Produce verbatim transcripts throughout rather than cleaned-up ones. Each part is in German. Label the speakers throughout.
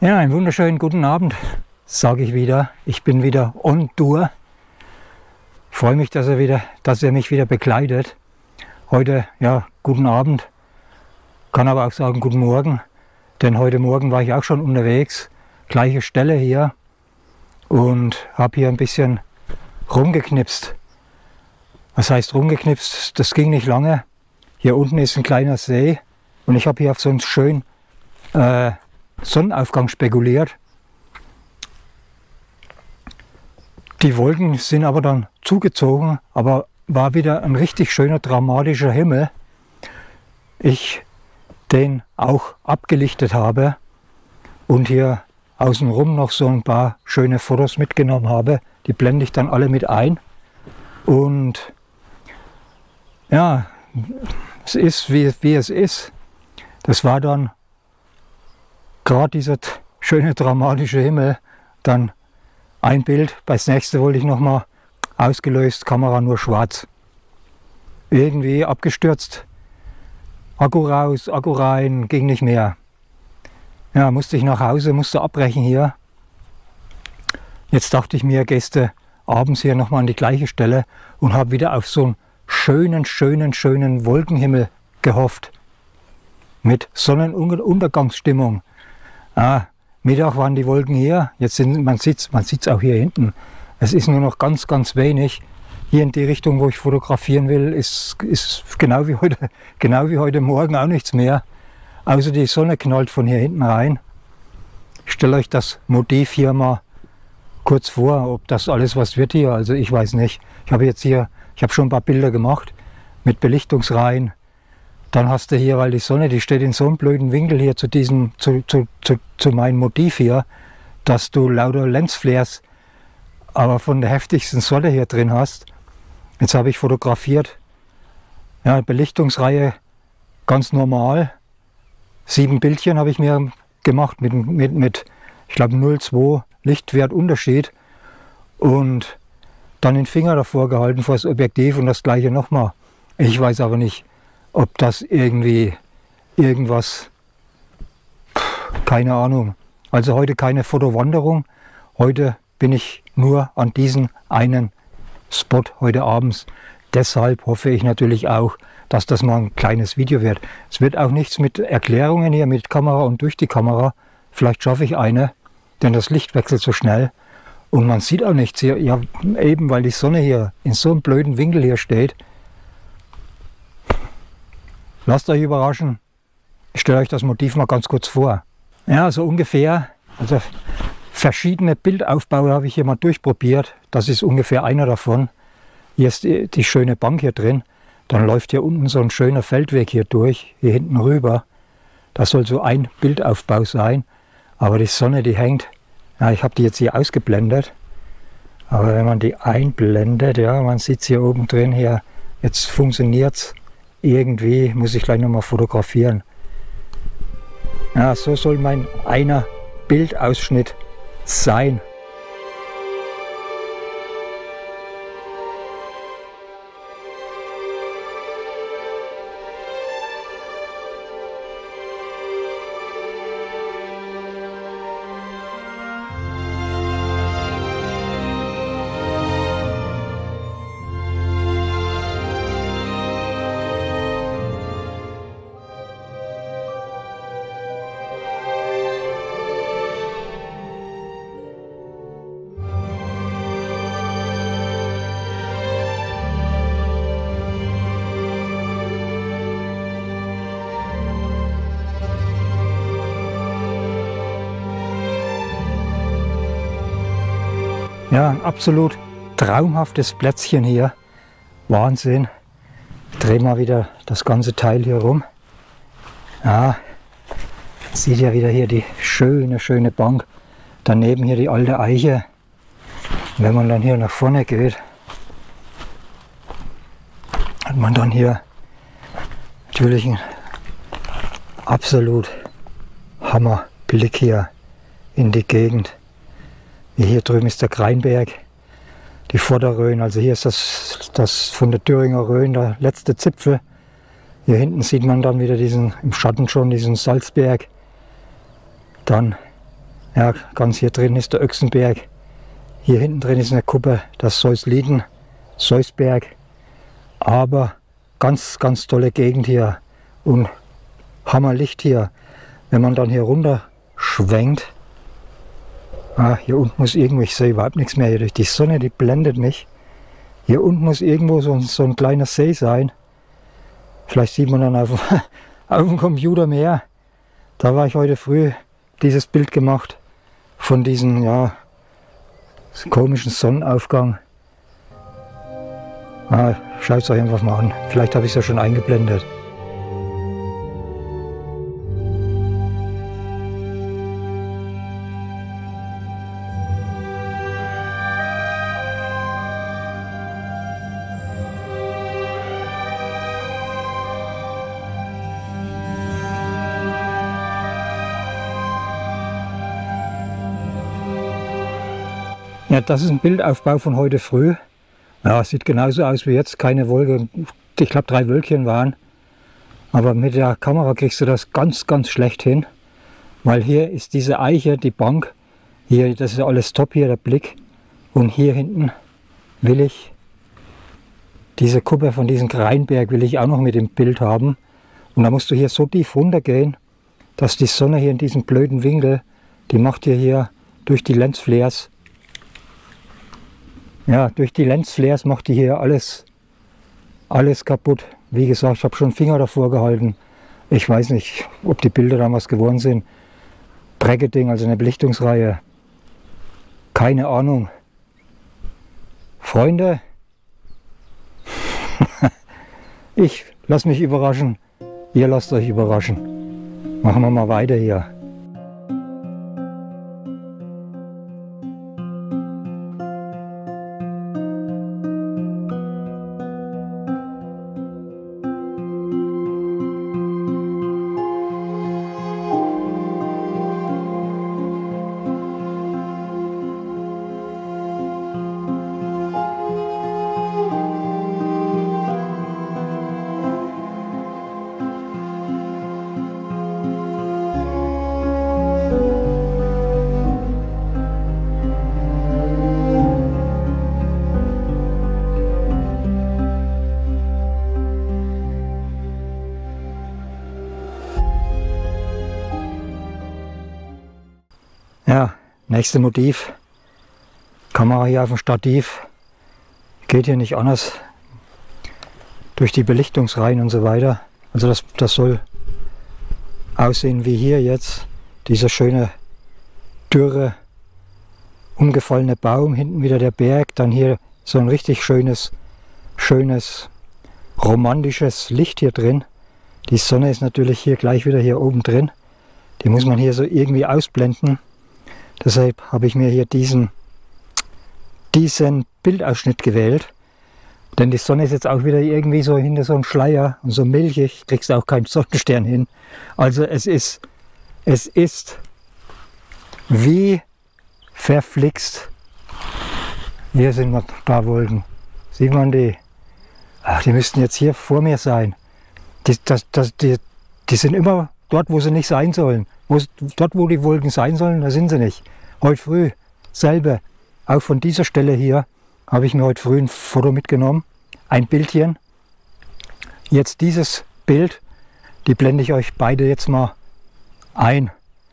Speaker 1: Ja, einen wunderschönen guten Abend, sage ich wieder. Ich bin wieder on Tour. Ich freue mich, dass er, wieder, dass er mich wieder begleitet. Heute, ja, guten Abend. Kann aber auch sagen, guten Morgen. Denn heute Morgen war ich auch schon unterwegs. Gleiche Stelle hier. Und habe hier ein bisschen rumgeknipst. Was heißt rumgeknipst? Das ging nicht lange. Hier unten ist ein kleiner See. Und ich habe hier auf so einen schönen äh, Sonnenaufgang spekuliert. Die Wolken sind aber dann zugezogen, aber war wieder ein richtig schöner, dramatischer Himmel. Ich den auch abgelichtet habe und hier außenrum noch so ein paar schöne Fotos mitgenommen habe. Die blende ich dann alle mit ein. Und ja, es ist, wie, wie es ist. Das war dann gerade dieser schöne, dramatische Himmel. Dann ein Bild, das nächste wollte ich nochmal ausgelöst, Kamera nur schwarz. Irgendwie abgestürzt, Akku raus, Akku rein, ging nicht mehr. Ja, musste ich nach Hause, musste abbrechen hier. Jetzt dachte ich mir, gehst du abends hier nochmal an die gleiche Stelle und habe wieder auf so einen schönen, schönen, schönen Wolkenhimmel gehofft. Mit Sonnenuntergangsstimmung. Ah, Mittag waren die Wolken hier, jetzt sind, man sieht es man sieht's auch hier hinten. Es ist nur noch ganz, ganz wenig. Hier in die Richtung, wo ich fotografieren will, ist, ist genau, wie heute, genau wie heute Morgen auch nichts mehr. Außer die Sonne knallt von hier hinten rein. Ich stelle euch das Motiv hier mal kurz vor, ob das alles was wird hier. Also ich weiß nicht. Ich habe jetzt hier, ich habe schon ein paar Bilder gemacht mit Belichtungsreihen. Dann hast du hier, weil die Sonne, die steht in so einem blöden Winkel hier zu diesem, zu, zu, zu, zu meinem Motiv hier, dass du lauter Lensflares, aber von der heftigsten Sonne hier drin hast. Jetzt habe ich fotografiert, ja, Belichtungsreihe ganz normal. Sieben Bildchen habe ich mir gemacht mit, mit, mit ich glaube, null Komma zwei Lichtwertunterschied. Und dann den Finger davor gehalten vor das Objektiv und das gleiche nochmal. Ich weiß aber nicht, ob das irgendwie irgendwas, keine Ahnung. Also heute keine Fotowanderung. Heute bin ich nur an diesem einen Spot heute abends. Deshalb hoffe ich natürlich auch, dass das mal ein kleines Video wird. Es wird auch nichts mit Erklärungen hier mit Kamera und durch die Kamera. Vielleicht schaffe ich eine, denn das Licht wechselt so schnell. Und man sieht auch nichts hier. Ja, eben weil die Sonne hier in so einem blöden Winkel hier steht. Lasst euch überraschen. Ich stelle euch das Motiv mal ganz kurz vor. Ja, so ungefähr. Also verschiedene Bildaufbaue habe ich hier mal durchprobiert. Das ist ungefähr einer davon. Hier ist die, die schöne Bank hier drin. Dann läuft hier unten so ein schöner Feldweg hier durch, hier hinten rüber. Das soll so ein Bildaufbau sein. Aber die Sonne, die hängt. Ja, ich habe die jetzt hier ausgeblendet. Aber wenn man die einblendet, ja, man sieht es hier oben drin, hier, jetzt funktioniert es. Irgendwie muss ich gleich nochmal fotografieren. Ja, so soll mein einer Bildausschnitt sein. Ja, ein absolut traumhaftes Plätzchen hier. Wahnsinn. Ich drehe mal wieder das ganze Teil hier rum. Ja, sieht ja wieder hier die schöne, schöne Bank. Daneben hier die alte Eiche. Und wenn man dann hier nach vorne geht, hat man dann hier natürlich einen absolut Hammerblick hier in die Gegend. Hier drüben ist der Kreinberg, die Vorderrhön, also hier ist das, das von der Thüringer Rhön, der letzte Zipfel. Hier hinten sieht man dann wieder diesen, im Schatten schon diesen Salzberg. Dann Ja, ganz hier drin ist der Öchsenberg. Hier hinten drin ist eine Kuppe, das Seusliden, Seusberg. Aber ganz, ganz tolle Gegend hier und Hammerlicht hier. Wenn man dann hier runter schwenkt, ah, hier unten muss irgendwo, ich sehe überhaupt nichts mehr hier durch die Sonne, die blendet mich. Hier unten muss irgendwo so ein, so ein kleiner See sein. Vielleicht sieht man dann auf, auf dem Computer mehr. Da war ich heute früh dieses Bild gemacht von diesem, ja, komischen Sonnenaufgang. Ah, schaut es euch einfach mal an. Vielleicht habe ich es ja schon eingeblendet. Ja, das ist ein Bildaufbau von heute früh. Ja, sieht genauso aus wie jetzt, keine Wolke. Ich glaube, drei Wölkchen waren. Aber mit der Kamera kriegst du das ganz, ganz schlecht hin. Weil hier ist diese Eiche, die Bank. Hier, das ist alles top hier, der Blick. Und hier hinten will ich diese Kuppe von diesem Kreinberg will ich auch noch mit dem Bild haben. Und da musst du hier so tief runtergehen, dass die Sonne hier in diesem blöden Winkel, die macht dir hier durch die Lensflares, ja, durch die Lensflares macht die hier alles, alles kaputt. Wie gesagt, ich habe schon Finger davor gehalten. Ich weiß nicht, ob die Bilder damals geworden sind. Bracketing, also eine Belichtungsreihe. Keine Ahnung. Freunde, ich lasse mich überraschen. Ihr lasst euch überraschen. Machen wir mal weiter hier. Ja, nächste Motiv. Kamera hier auf dem Stativ. Geht hier nicht anders. Durch die Belichtungsreihen und so weiter. Also das, das soll aussehen wie hier jetzt. Dieser schöne, dürre, umgefallene Baum. Hinten wieder der Berg. Dann hier so ein richtig schönes, schönes, romantisches Licht hier drin. Die Sonne ist natürlich hier gleich wieder hier oben drin. Die muss man hier so irgendwie ausblenden. Deshalb habe ich mir hier diesen, diesen Bildausschnitt gewählt. Denn die Sonne ist jetzt auch wieder irgendwie so hinter so einem Schleier und so milchig, kriegst du auch keinen Sonnenstern hin. Also es ist, es ist wie verflixt. Hier sind wir, da Wolken. Sieht man die? Ach, die müssten jetzt hier vor mir sein. Die, das, das, die, die sind immer dort, wo sie nicht sein sollen. Wo, dort, wo die Wolken sein sollen, da sind sie nicht. Heute früh selber, auch von dieser Stelle hier, habe ich mir heute früh ein Foto mitgenommen. Ein Bildchen. Jetzt dieses Bild, die blende ich euch beide jetzt mal ein.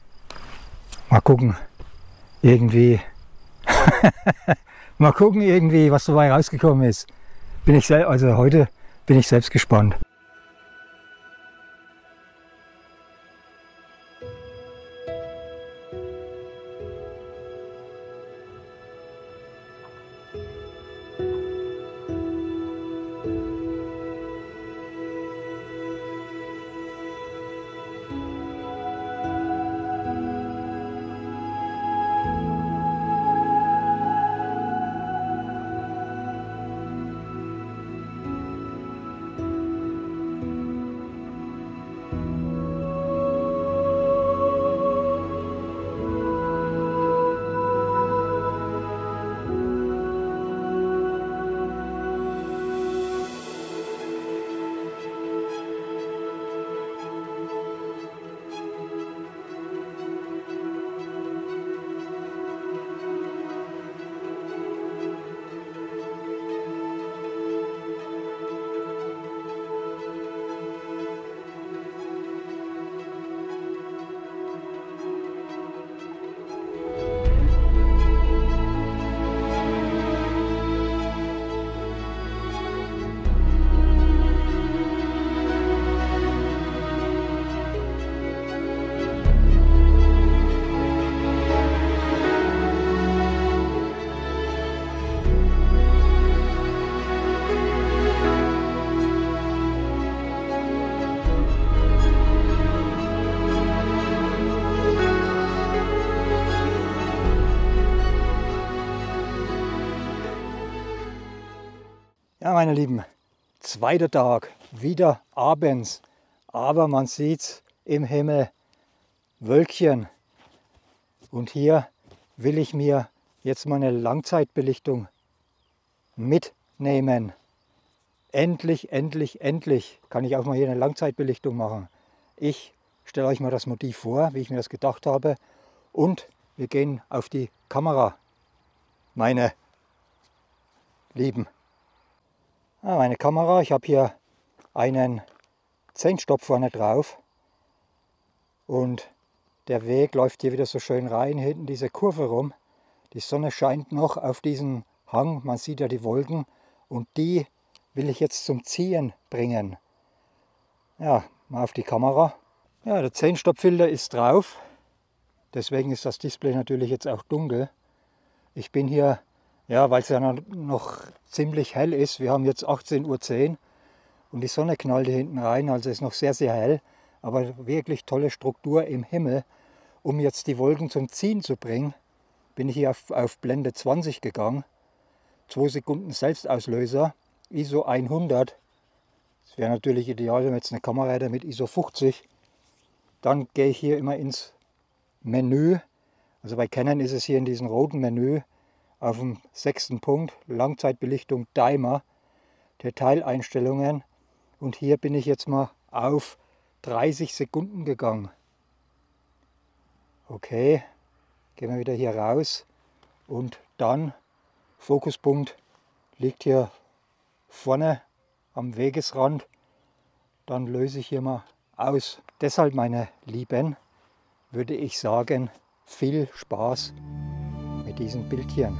Speaker 1: Mal gucken, irgendwie, mal gucken irgendwie, was dabei rausgekommen ist. Bin ich sel- also heute bin ich selbst gespannt. meine Lieben, zweiter Tag, wieder abends, aber man sieht im Himmel Wölkchen. Und hier will ich mir jetzt mal eine Langzeitbelichtung mitnehmen. Endlich, endlich, endlich kann ich auch mal hier eine Langzeitbelichtung machen. Ich stelle euch mal das Motiv vor, wie ich mir das gedacht habe. Und wir gehen auf die Kamera, meine Lieben. Ah, meine Kamera, ich habe hier einen Zehnstopp vorne drauf. Und der Weg läuft hier wieder so schön rein, hinten diese Kurve rum. Die Sonne scheint noch auf diesen Hang, man sieht ja die Wolken. Und die will ich jetzt zum Ziehen bringen. Ja, mal auf die Kamera. Ja, der Zehnstoppfilter ist drauf. Deswegen ist das Display natürlich jetzt auch dunkel. Ich bin hier, ja, weil es ja noch ziemlich hell ist. Wir haben jetzt achtzehn Uhr zehn und die Sonne knallt hier hinten rein. Also ist noch sehr, sehr hell. Aber wirklich tolle Struktur im Himmel. Um jetzt die Wolken zum Ziehen zu bringen, bin ich hier auf, auf Blende zwanzig gegangen. zwei Sekunden Selbstauslöser, I S O hundert. Das wäre natürlich ideal, wenn man jetzt eine Kamera hätte mit I S O fünfzig. Dann gehe ich hier immer ins Menü. Also bei Canon ist es hier in diesem roten Menü auf dem sechsten Punkt, Langzeitbelichtung Timer, Detaileinstellungen. Und hier bin ich jetzt mal auf dreißig Sekunden gegangen. Okay, gehen wir wieder hier raus und dann Fokuspunkt liegt hier vorne am Wegesrand. Dann löse ich hier mal aus. Deshalb, meine Lieben, würde ich sagen, viel Spaß mit diesen Bildchen.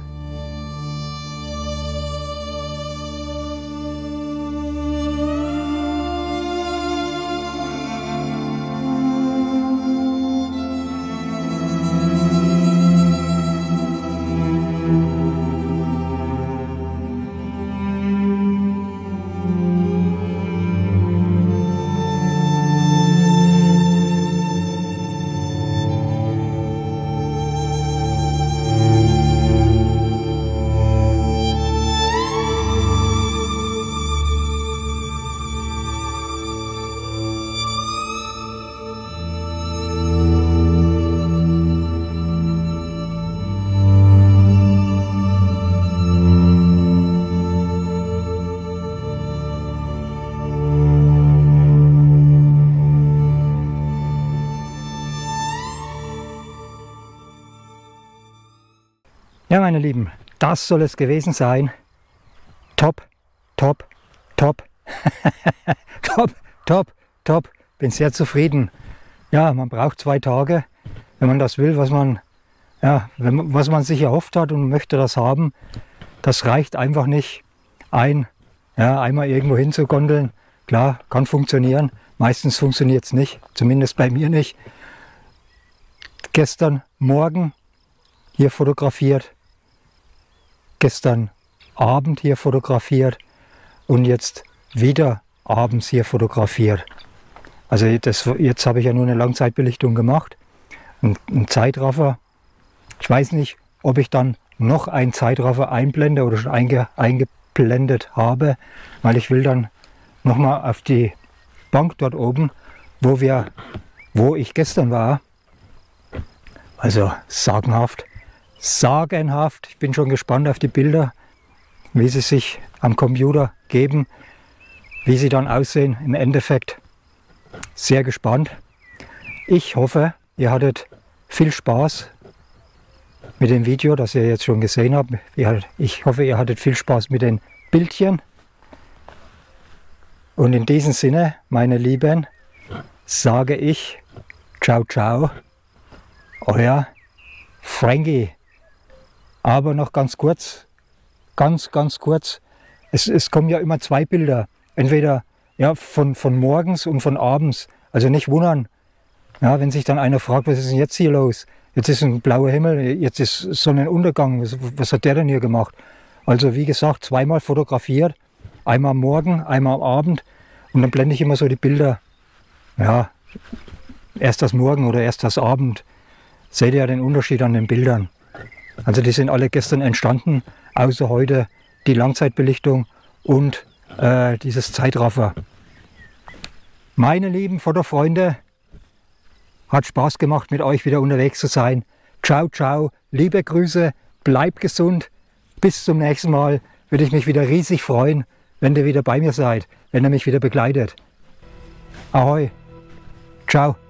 Speaker 1: Ja, meine Lieben, das soll es gewesen sein. Top, top, top, top, top, top. Bin sehr zufrieden. Ja, man braucht zwei Tage, wenn man das will, was man, ja, wenn man, was man sich erhofft hat und möchte das haben. Das reicht einfach nicht, ein, ja, einmal irgendwo hin zu gondeln. Klar, kann funktionieren. Meistens funktioniert es nicht, zumindest bei mir nicht. Gestern Morgen hier fotografiert. Gestern Abend hier fotografiert und jetzt wieder abends hier fotografiert. Also das, jetzt habe ich ja nur eine Langzeitbelichtung gemacht, ein, ein Zeitraffer. Ich weiß nicht, ob ich dann noch einen Zeitraffer einblende oder schon einge, eingeblendet habe, weil ich will dann nochmal auf die Bank dort oben, wo, wir, wo ich gestern war. Also sagenhaft. Sagenhaft. Ich bin schon gespannt auf die Bilder, wie sie sich am Computer geben, wie sie dann aussehen im Endeffekt. Sehr gespannt. Ich hoffe, ihr hattet viel Spaß mit dem Video, das ihr jetzt schon gesehen habt. Ich hoffe, ihr hattet viel Spaß mit den Bildchen. Und in diesem Sinne, meine Lieben, sage ich ciao, ciao, euer Frankie. Aber noch ganz kurz, ganz, ganz kurz, es, es kommen ja immer zwei Bilder, entweder ja, von, von morgens und von abends, also nicht wundern, ja, wenn sich dann einer fragt, was ist denn jetzt hier los? Jetzt ist ein blauer Himmel, jetzt ist Sonnenuntergang, was, was hat der denn hier gemacht? Also wie gesagt, zweimal fotografiert, einmal am Morgen, einmal am Abend und dann blende ich immer so die Bilder, ja, erst das Morgen oder erst das Abend, seht ihr ja den Unterschied an den Bildern. Also die sind alle gestern entstanden, außer heute die Langzeitbelichtung und äh, dieses Zeitraffer. Meine lieben Fotofreunde, hat Spaß gemacht, mit euch wieder unterwegs zu sein. Ciao, ciao, liebe Grüße, bleibt gesund. Bis zum nächsten Mal. Würde ich mich wieder riesig freuen, wenn ihr wieder bei mir seid, wenn ihr mich wieder begleitet. Ahoi, ciao.